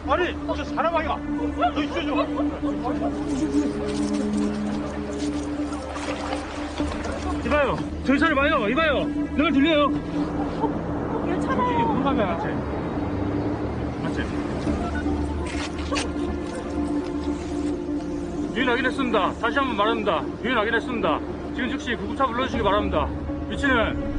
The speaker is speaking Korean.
아니, 저 사람 아이가. 저 있어줘. 이봐요. 정신을 봐요. 이봐요. 내가 들려요. 괜찮아요. 물가면 맞지? 맞지? 유인하긴 했습니다. 다시 한번 말합니다. 유인하긴 했습니다. 지금 즉시 구급차 불러주시기 바랍니다. 위치는